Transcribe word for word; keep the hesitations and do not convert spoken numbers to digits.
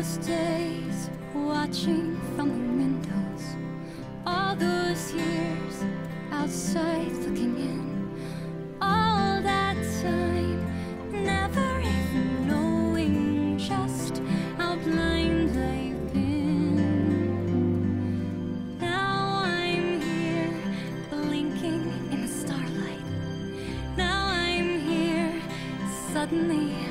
those days, watching from the windows, all those years outside looking in, all that time, never even knowing just how blind I've been. Now I'm here, blinking in the starlight. Now I'm here, suddenly